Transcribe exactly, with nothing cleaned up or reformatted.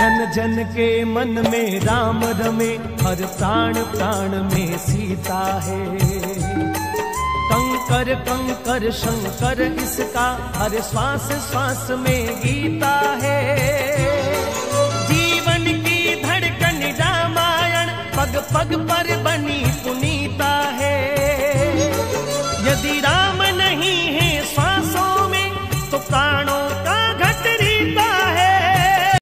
जन जन के मन में राम रमे, हर प्राण प्राण में सीता है। कंकर कंकर शंकर इसका, हर श्वास श्वास में गीता है। जीवन की धड़कन रामायण, पग पग पर